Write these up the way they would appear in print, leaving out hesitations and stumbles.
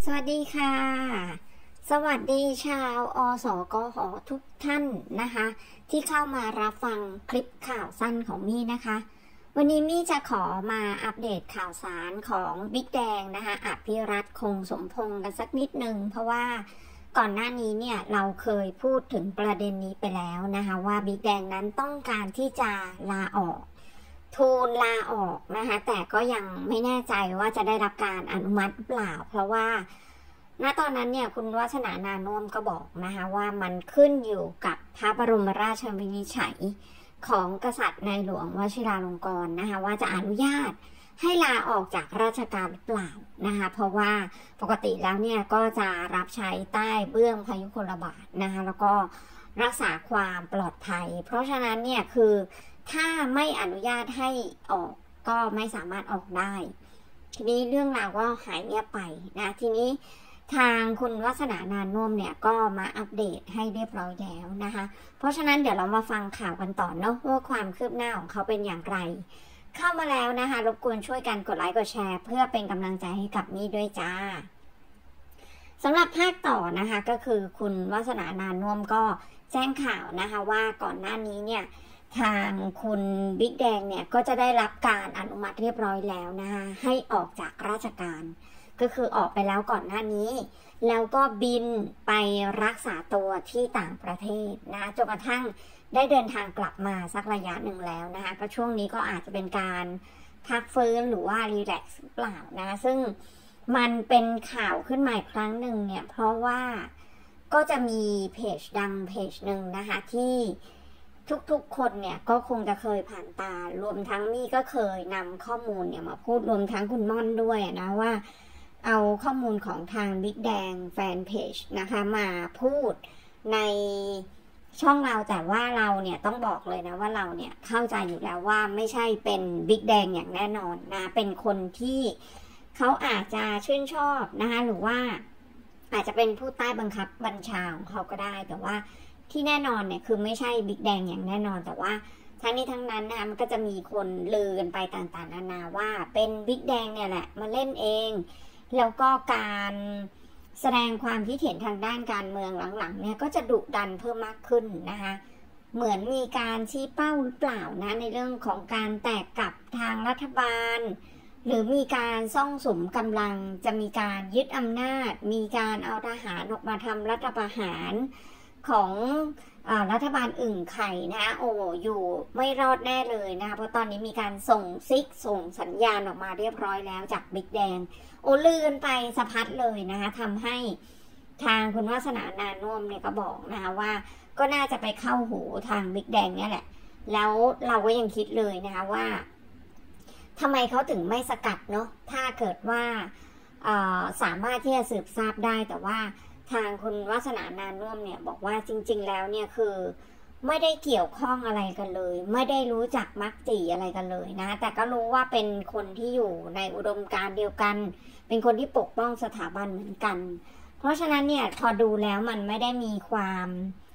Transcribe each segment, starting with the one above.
สวัสดีค่ะ สวัสดีชาวสกหทุกท่านนะคะที่เข้ามารับฟังคลิปข่าวสั้นของมี่นะคะ วันนี้มี่จะขอมาอัปเดตข่าวสารของบิ๊กแดงนะคะอภิรัตน์คงสมพงษ์กันสักนิดนึงเพราะว่าก่อนหน้านี้เนี่ยเราเคยพูดถึงประเด็นนี้ไปแล้วนะคะว่าบิ๊กแดงนั้นต้องการที่จะลาออกทูลลาออกนะคะแต่ก็ยังไม่แน่ใจว่าจะได้รับการอนุมัติหรือเปล่าเพราะว่าณตอนนั้นเนี่ยคุณวาสนานานุ่มก็บอกนะคะว่ามันขึ้นอยู่กับพระบรมราชวินิจฉัยของกษัตริย์ในหลวงวชิราลงกรณ์นะคะว่าจะอนุญาตให้ลาออกจากราชการหรือเปล่านะคะเพราะว่าปกติแล้วเนี่ยก็จะรับใช้ใต้เบื้องพยุคลบาทนะคะแล้วก็รักษาความปลอดภัยเพราะฉะนั้นเนี่ยคือถ้าไม่อนุญาตให้ออกก็ไม่สามารถออกได้ทีนี้เรื่องราวก็หายเงียบไปนะทีนี้ทางคุณวาสนานานุ่มเนี่ยก็มาอัปเดตให้เรียบร้อยแล้วนะคะเพราะฉะนั้นเดี๋ยวเรามาฟังข่าวกันต่อเนาะว่าความคืบหน้าของเขาเป็นอย่างไรเข้ามาแล้วนะคะรบกวนช่วยกันกดไลค์กดแชร์เพื่อเป็นกำลังใจให้กับมี่ด้วยจ้าสำหรับภาคต่อนะคะก็คือคุณวาสนานานุ่มก็แจ้งข่าวนะคะว่าก่อนหน้านี้เนี่ยทางคุณบิ๊กแดงเนี่ยก็จะได้รับการอนุมัติเรียบร้อยแล้วนะคะให้ออกจากราชการก็คือออกไปแล้วก่อนหน้านี้แล้วก็บินไปรักษาตัวที่ต่างประเทศนะจนกระทั่งได้เดินทางกลับมาสักระยะหนึ่งแล้วนะคะก็ช่วงนี้ก็อาจจะเป็นการพักฟื้นหรือว่ารีแลกซ์เปล่านะซึ่งมันเป็นข่าวขึ้นมาอีกครั้งหนึ่งเนี่ยเพราะว่าก็จะมีเพจดังเพจหนึ่งนะคะที่ทุกๆคนเนี่ยก็คงจะเคยผ่านตารวมทั้งมี่ก็เคยนำข้อมูลเนี่ยมาพูดรวมทั้งคุณม่อนด้วยนะว่าเอาข้อมูลของทางบิ๊กแดงแฟนเพจนะคะมาพูดในช่องเราแต่ว่าเราเนี่ยต้องบอกเลยนะว่าเราเนี่ยเข้าใจอยู่แล้วว่าไม่ใช่เป็นบิ๊กแดงอย่างแน่นอนนะเป็นคนที่เขาอาจจะชื่นชอบนะคะหรือว่าอาจจะเป็นผู้ใต้บังคับบัญชาของเขาก็ได้แต่ว่าที่แน่นอนเนี่ยคือไม่ใช่บิ๊กแดงอย่างแน่นอนแต่ว่าทั้งนี้ทั้งนั้นนะคะมันก็จะมีคนลือกันไปต่างๆนานาว่าเป็นบิ๊กแดงเนี่ยแหละมาเล่นเองแล้วก็การแสดงความคิดเห็นทางด้านการเมืองหลังๆเนี่ยก็จะดุดันเพิ่มมากขึ้นนะคะเหมือนมีการชี้เป้าหรือเปล่านะในเรื่องของการแตกกับทางรัฐบาลหรือมีการซ่องสุมกำลังจะมีการยึดอำนาจมีการเอาทหารออกมาทำรัฐประหารของรัฐบาลอึ่งไข่นะโอ้อยู่ไม่รอดแน่เลยนะคะเพราะตอนนี้มีการส่งซิกส่งสัญญาณออกมาเรียบร้อยแล้วจากบิ๊กแดงโอ้ลื่นไปสะพัดเลยนะคะทำให้ทางคุณวาสนานานุ่มเนี่ยก็บอกนะคะว่าก็น่าจะไปเข้าหูทางบิ๊กแดงเนี่ยแหละแล้วเราก็ยังคิดเลยนะคะว่าทำไมเขาถึงไม่สกัดเนาะถ้าเกิดว่าสามารถที่จะสืบทราบได้แต่ว่าทางคุณวาสนานานุ่มเนี่ยบอกว่าจริงๆแล้วเนี่ยคือไม่ได้เกี่ยวข้องอะไรกันเลยไม่ได้รู้จักมักจีอะไรกันเลยนะแต่ก็รู้ว่าเป็นคนที่อยู่ในอุดมการณ์เดียวกันเป็นคนที่ปกป้องสถาบันเหมือนกันเพราะฉะนั้นเนี่ยพอดูแล้วมันไม่ได้มีความ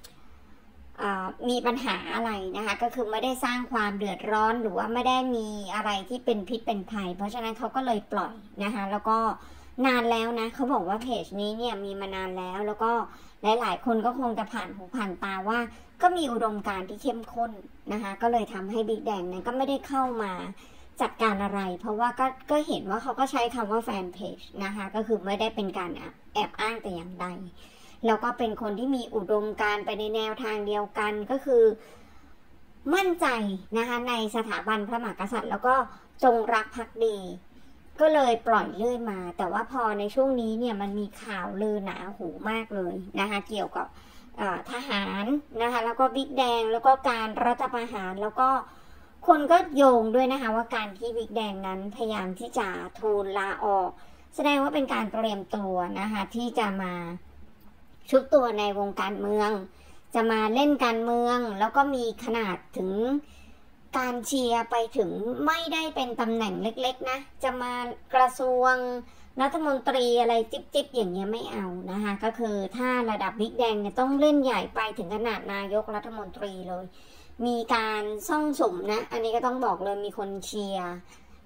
มีปัญหาอะไรนะคะก็คือไม่ได้สร้างความเดือดร้อนหรือว่าไม่ได้มีอะไรที่เป็นพิษเป็นภัยเพราะฉะนั้นเขาก็เลยปล่อยนะคะแล้วก็นานแล้วนะเขาบอกว่าเพจนี้เนี่ยมีมานานแล้วก็หลายๆคนก็คงจะผ่านหูผ่านตาว่าก็มีอุดมการณ์ที่เข้มข้นนะคะก็เลยทำให้บิ๊กแดงเนี่ยก็ไม่ได้เข้ามาจัดการอะไรเพราะว่าก็เห็นว่าเขาก็ใช้คำว่าแฟนเพจนะคะก็คือไม่ได้เป็นการแอบอ้างแต่อย่างใดแล้วก็เป็นคนที่มีอุดมการณ์ไปในแนวทางเดียวกันก็คือมั่นใจนะคะในสถาบันพระมหากษัตริย์แล้วก็จงรักภักดีก็เลยปล่อยเรื่อยมาแต่ว่าพอในช่วงนี้เนี่ยมันมีข่าวลือหนาหูมากเลยนะคะเกี่ยวกับทหารนะคะแล้วก็บิ๊กแดงแล้วก็การรัฐประหารแล้วก็คนก็โยงด้วยนะคะว่าการที่บิ๊กแดงนั้นพยายามที่จะทูลลาออกแสดงว่าเป็นการเตรียมตัวนะคะที่จะมาชุบตัวในวงการเมืองจะมาเล่นการเมืองแล้วก็มีขนาดถึงการเชียร์ไปถึงไม่ได้เป็นตำแหน่งเล็กๆนะจะมากระทรวงรัฐมนตรีอะไรจิ๊บๆอย่างเงี้ยไม่เอานะคะก็คือถ้าระดับบิ๊กแดงเนี่ยต้องเล่นใหญ่ไปถึงขนาดนายกรัฐมนตรีเลยมีการซ่องสุมนะอันนี้ก็ต้องบอกเลยมีคนเชียร์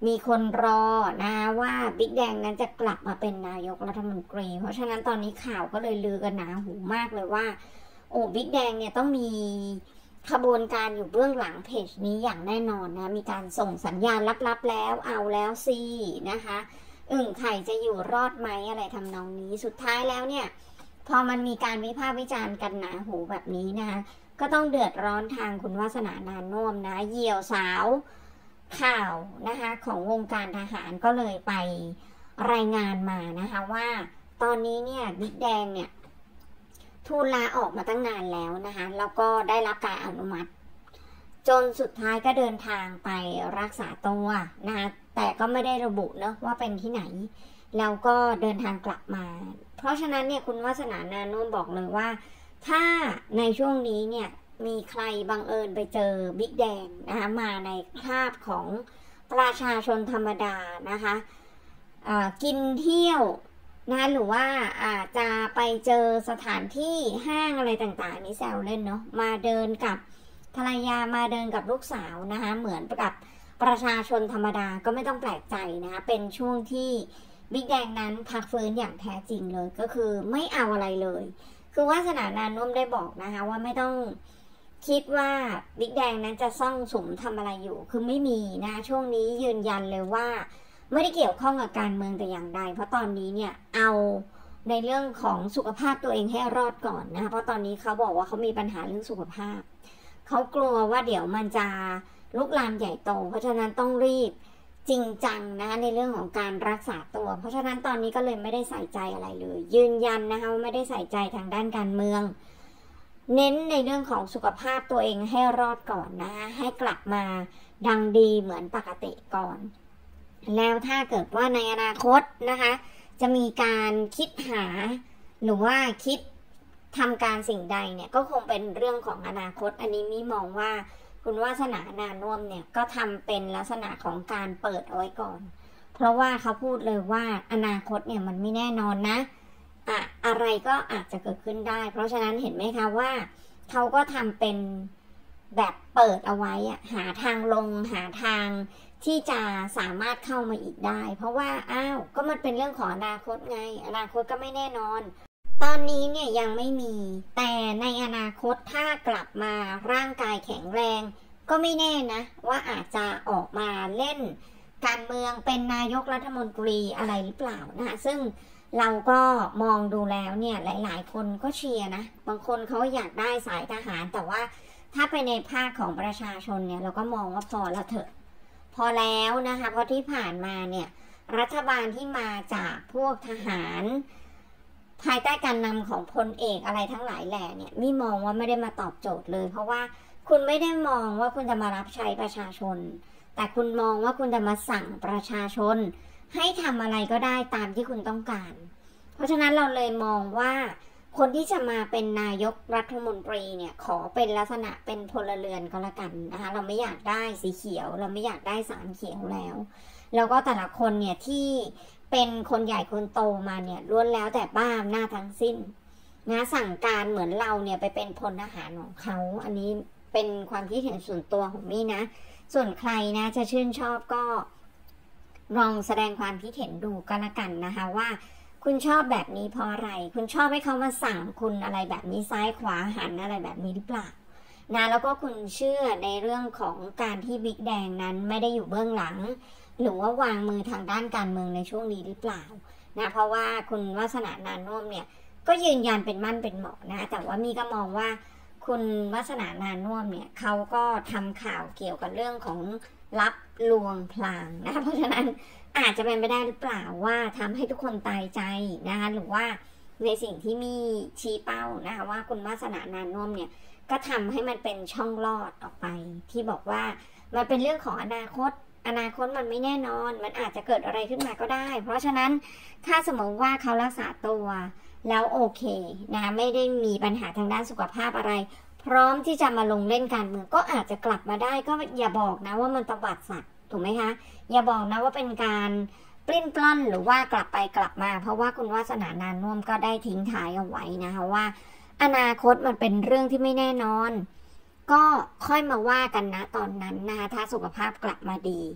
มีคนรอนะว่าบิ๊กแดงนั้นจะกลับมาเป็นนายกรัฐมนตรีเพราะฉะนั้นตอนนี้ข่าวก็เลยลือกันหนาหูมากเลยว่าโอ้บิ๊กแดงเนี่ยต้องมีขบวนการอยู่เบื้องหลังเพจนี้อย่างแน่นอนนะมีการส่งสัญญาณลับๆแล้วเอาแล้วสินะคะอึ่งไข่จะอยู่รอดไหมอะไรทำนองนี้สุดท้ายแล้วเนี่ยพอมันมีการวิพากษ์วิจารณ์กันหนาหูแบบนี้นะคะก็ต้องเดือดร้อนทางคุณวาสนานานุ่มนะเหยี่ยวสาวข่าวนะคะของวงการทหารก็เลยไปรายงานมานะคะว่าตอนนี้เนี่ยบิ๊กแดงเนี่ยทูลลาออกมาตั้งนานแล้วนะคะแล้วก็ได้รับการอนุมัติจนสุดท้ายก็เดินทางไปรักษาตัวนะคะแต่ก็ไม่ได้ระบุเนอะว่าเป็นที่ไหนแล้วก็เดินทางกลับมาเพราะฉะนั้นเนี่ยคุณวาสนานานุ่มบอกเลยว่าถ้าในช่วงนี้เนี่ยมีใครบังเอิญไปเจอบิ๊กแดงนะคะมาในคราบของประชาชนธรรมดานะคะกินเที่ยวนะหรือว่าอาจจะไปเจอสถานที่ห้างอะไรต่างๆนี่แซวเล่นเนาะมาเดินกับภรรยามาเดินกับลูกสาวนะคะเหมือนกับประชาชนธรรมดาก็ไม่ต้องแปลกใจนะคะเป็นช่วงที่บิ๊กแดงนั้นพักฟื้นอย่างแท้จริงเลยก็คือไม่เอาอะไรเลยคือวาสนานานุ่มได้บอกนะคะว่าไม่ต้องคิดว่าบิ๊กแดงนั้นจะซ่องสุมทำอะไรอยู่คือไม่มีนะช่วงนี้ยืนยันเลยว่าไม่ได้เกี่ยวข้องกับการเมืองแต่อย่างใดเพราะตอนนี้เนี่ยเอาในเรื่องของสุขภาพตัวเองให้รอดก่อนนะคะเพราะตอนนี้เขาบอกว่าเขามีปัญหาเรื่องสุขภาพเขากลัวว่าเดี๋ยวมันจะลุกลามใหญ่โตเพราะฉะนั้นต้องรีบจริงจังนะคะในเรื่องของการรักษาตัวเพราะฉะนั้นตอนนี้ก็เลยไม่ได้ใส่ใจอะไรเลยยืนยันนะคะว่าไม่ได้ใส่ใจทางด้านการเมืองเน้นในเรื่องของสุขภาพตัวเองให้รอดก่อนนะคะให้กลับมาดังดีเหมือนปกติก่อนแล้วถ้าเกิดว่าในอนาคตนะคะจะมีการคิดหาหรือว่าคิดทำการสิ่งใดเนี่ยก็คงเป็นเรื่องของอนาคตอันนี้มิมองว่าคุณวาสนานานุ่มเนี่ยก็ทำเป็นลักษณะของการเปิดเอาไว้ก่อนเพราะว่าเขาพูดเลยว่าอนาคตเนี่ยมันไม่แน่นอนนะอะไรก็อาจจะเกิดขึ้นได้เพราะฉะนั้นเห็นไหมคะว่าเขาก็ทำเป็นแบบเปิดเอาไว้หาทางลงหาทางที่จะสามารถเข้ามาอีกได้เพราะว่าก็มันเป็นเรื่องของอนาคตไงอนาคตก็ไม่แน่นอนตอนนี้เนี่ยยังไม่มีแต่ในอนาคตถ้ากลับมาร่างกายแข็งแรงก็ไม่แน่นะว่าอาจจะออกมาเล่นการเมืองเป็นนายกรัฐมนตรีอะไรหรือเปล่านะคะซึ่งเราก็มองดูแล้วเนี่ยหลายๆคนก็เชียร์นะบางคนเขาอยากได้สายทหารแต่ว่าถ้าไปในภาคของประชาชนเนี่ยเราก็มองว่าพอแล้วเถอะพอแล้วนะคะเพราะที่ผ่านมาเนี่ยรัฐบาลที่มาจากพวกทหารภายใต้การนำของพลเอกอะไรทั้งหลายแหล่เนี่ยมิมองว่าไม่ได้มาตอบโจทย์เลยเพราะว่าคุณไม่ได้มองว่าคุณจะมารับใช้ประชาชนแต่คุณมองว่าคุณจะมาสั่งประชาชนให้ทำอะไรก็ได้ตามที่คุณต้องการเพราะฉะนั้นเราเลยมองว่าคนที่จะมาเป็นนายกรัฐมนตรีเนี่ยขอเป็นลักษณะเป็นพลเรือนก็แล้วกันนะคะเราไม่อยากได้สีเขียวเราไม่อยากได้สารเขียวแล้วก็แต่ละคนเนี่ยที่เป็นคนใหญ่คนโตมาเนี่ยล้วนแล้วแต่บ้าอำนาจทั้งสิ้นนะสั่งการเหมือนเราเนี่ยไปเป็นพลทหารของเขาอันนี้เป็นความคิดเห็นส่วนตัวของมี่นะส่วนใครนะจะชื่นชอบก็ลองแสดงความคิดเห็นดูก็แล้วกันนะคะว่าคุณชอบแบบนี้เพราะอะไรคุณชอบให้เขามาสั่งคุณอะไรแบบนี้ซ้ายขวาหันอะไรแบบนี้หรือเปล่านะแล้วก็คุณเชื่อในเรื่องของการที่บิ๊กแดงนั้นไม่ได้อยู่เบื้องหลังหรือว่าวางมือทางด้านการเมืองในช่วงนี้หรือเปล่านะเพราะว่าคุณวาสนานานุ่มเนี่ยก็ยืนยันเป็นมั่นเป็นเหมาะนะแต่ว่ามีก็มองว่าคุณวาสนานานุ่มเนี่ยเขาก็ทำข่าวเกี่ยวกับเรื่องของลับลวงพลางนะเพราะฉะนั้นอาจจะเป็นไปได้หรือเปล่าว่าทำให้ทุกคนตายใจนะคะหรือว่าในสิ่งที่มีชี้เป้านะคะว่าคุณวาสนานานุ่มเนี่ยก็ทำให้มันเป็นช่องลอดออกไปที่บอกว่ามันเป็นเรื่องของอนาคตมันไม่แน่นอนมันอาจจะเกิดอะไรขึ้นมาก็ได้เพราะฉะนั้นถ้าสมมติว่าเขารักษาตัวแล้วโอเคนะไม่ได้มีปัญหาทางด้านสุขภาพอะไรพร้อมที่จะมาลงเล่นการเมืองก็อาจจะกลับมาได้ก็อย่าบอกนะว่ามันตบัดสัตว์ถูกไหมคะอย่าบอกนะว่าเป็นการปลิ้นปล้อนหรือว่ากลับไปกลับมาเพราะว่าคุณวาสนานานุ่มก็ได้ทิ้งท้ายเอาไว้นะคะว่าอนาคตมันเป็นเรื่องที่ไม่แน่นอนก็ค่อยมาว่ากันนะตอนนั้นนะคะถ้าสุขภาพกลับมาดีโ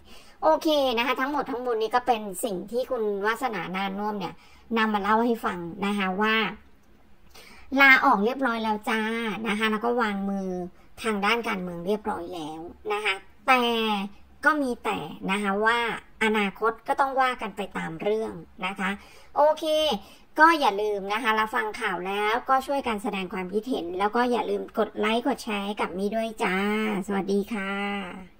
โอเคนะคะทั้งหมดทั้งมวลนี้ก็เป็นสิ่งที่คุณวาสนานานุ่มเนี่ยนำมาเล่าให้ฟังนะคะว่าลาออกเรียบร้อยแล้วจ้านะคะแล้วก็วางมือทางด้านการเมืองเรียบร้อยแล้วนะคะแต่ก็มีแต่นะคะว่าอนาคตก็ต้องว่ากันไปตามเรื่องนะคะโอเคก็อย่าลืมนะคะรับฟังข่าวแล้วก็ช่วยกันแสดงความคิดเห็นแล้วก็อย่าลืมกดไลค์กดแชร์ให้กับมี่ด้วยจ้าสวัสดีค่ะ